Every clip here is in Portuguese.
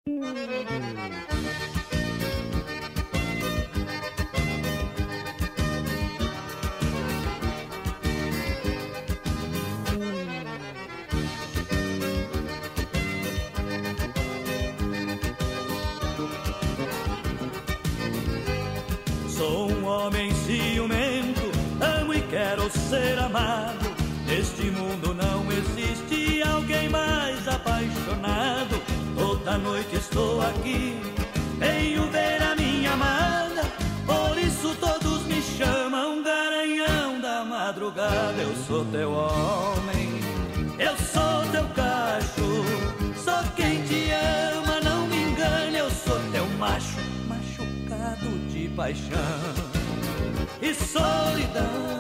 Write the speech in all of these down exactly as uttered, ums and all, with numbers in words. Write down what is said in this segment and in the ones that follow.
Sou um homem ciumento, amo e quero ser amado. Neste mundo não existe alguém mais apaixonado. Toda noite estou aqui, venho ver a minha amada. Por isso todos me chamam Garanhão da madrugada. Eu sou teu homem, eu sou teu cacho. Sou quem te ama, não me engane. Eu sou teu macho, machucado de paixão e solidão.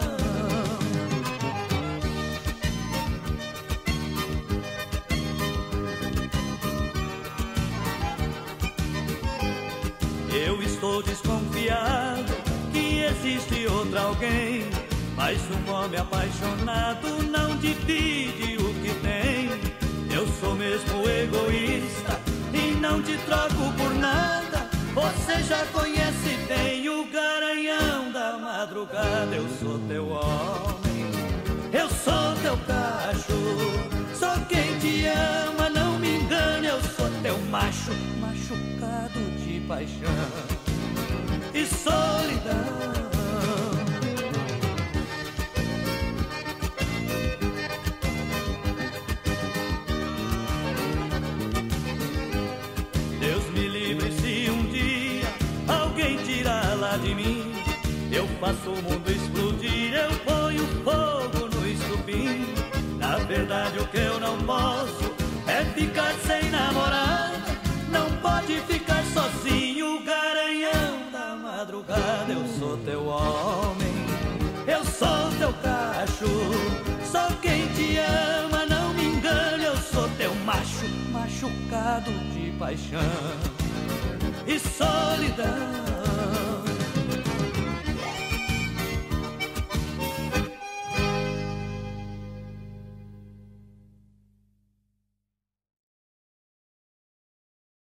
Eu estou desconfiado que existe outro alguém, mas um homem apaixonado não divide o que tem. Eu sou mesmo egoísta e não te troco por nada. Você já conhece bem o Garanhão da madrugada. Eu sou teu homem, eu sou teu cacho. Sou quem te ama, não me engane. Eu sou teu macho, machucado de paixão e solidão. Deus me livre se um dia alguém tirar lá de mim. Eu faço o mundo explodir, eu ponho fogo no estupim. Na verdade o que eu não posso é ficar sem namorada. Não pode ficar sozinho, Garanhão da madrugada. Eu sou teu homem, eu sou teu cacho. Sou quem te ama, não me engane. Eu sou teu macho, machucado de paixão e solidão.